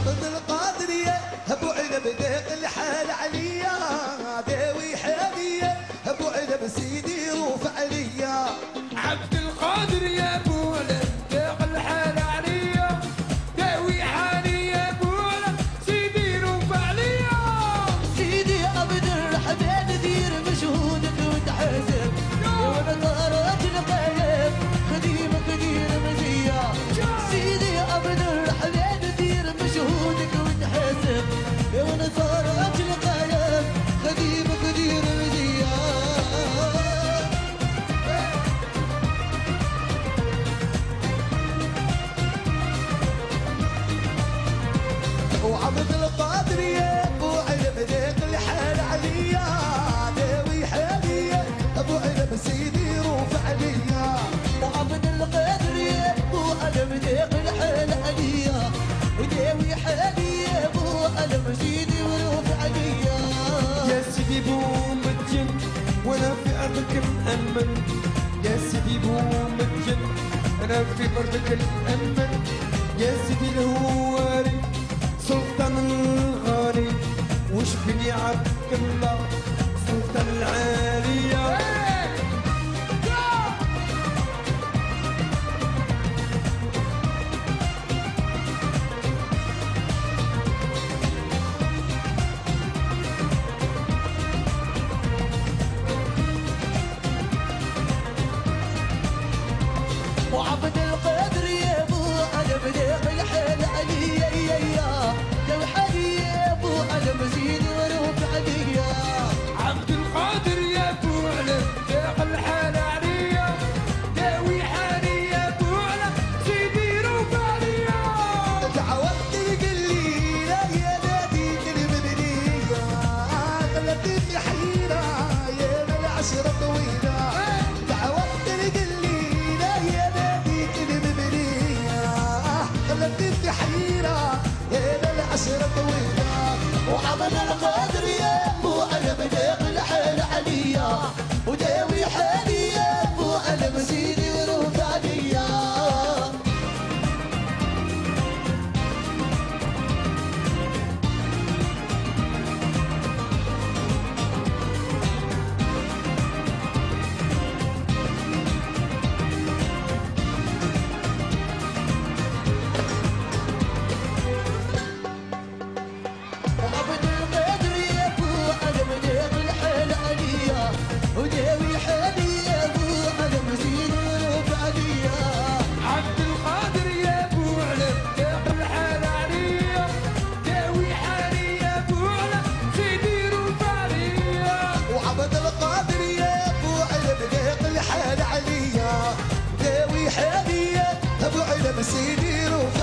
وعبد القادر يا ابو عنب داق الحال عليا داوي حاليا ابو عنب سيدي روف عليا عبد القادر يا ابو عنب داق الحال عليا داوي حالي يا ابو عنب سيدي روف عليا سيدي عبد الرحمن دير مشهودك وتحاسب وانا طارت القلب خديمك دير مزية سيدي عبد الرحمن دير مشهودك وتحاسب وانا طارت القلب خديمك دير مزية وعبد القادر يا ابو عنب داق الحال عليا داوي حاليا ابو عنب سيدي روف عليا وعبد القادر يا ابو عنب داق الحال عليا وداوي حالي يا ابو عنب سيدي وروف عليا يا سيدي بومتجن وانا في ارضك مأمن يا سيدي بومتجن انا في ارضك مأمن يا سيدي الهواري سلطان الغالي وش بني عبد الله سلطان العالية وعبد القادر يا ابو عنب داق الحال عليا يا داوي حالي يا ابو عنب سيدي وروف عليا عبد القادر يا ابو عنب داق الحال عليا داوي حالي يا ابو عنب سيدي روف عليا تعودت القليلة يا ناديك المدنية غلبتني حيرة يا من العشرة طويلة تعودت القليلة يا ناديك المدنية غلبتني حيرة يا من العشرة طويلة وعبد القادر يا ابو عنب داق الحال عليا وداوي حالي يا ابو عنب سيدي وروف عليا وعبد القادر يا ابو عنب داق الحال عليا وداوي حالي يا ابو عنب سيدي وروف عليا عبد القادر يا ابو عنب داق الحال عليا داوي حالي يا ابو عنب سيدي روف عليا وعبد القادر يا ابو عنب داق الحال عليا داوي حاليا ابو عنب سيدي روف